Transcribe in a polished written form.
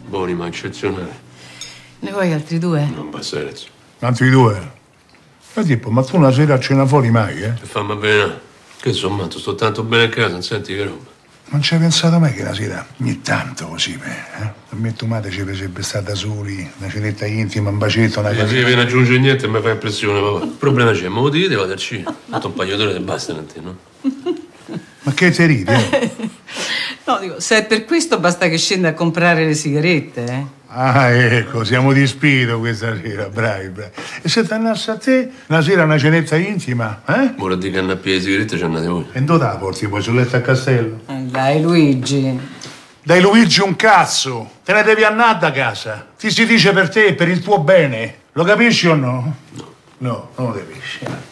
Buoni ma eccezionali. Ne vuoi altri due? Non basta Rezzo. Altri due? Tipo, ma tu una sera a cena fuori mai, eh? E fammi bene. Che sono matto, sto tanto bene a casa, non senti che roba. Non ci hai pensato mai che una sera, ogni tanto così, eh? A me e tua madre ci sarebbe stata soli, una cenetta intima, un bacetto, una cosa. Se viene a aggiungere niente mi fa impressione, papà. Il problema c'è, me lo dite, vado al cinema. Fatto un paio d'ore e basta, non te, no? Ma che ti ridi, eh? No, dico, se è per questo basta che scenda a comprare le sigarette, eh? Ah, ecco, siamo di spirito questa sera, bravi. E se ti andasse a te, una sera una cenetta intima, eh? Ora di canna a piedi di sigarette ci andate voi. E dove la porti poi sul letto a castello? Dai, Luigi. Dai Luigi un cazzo, te ne devi andare da casa. Ti si dice per te e per il tuo bene. Lo capisci o no? No. No, non lo capisci.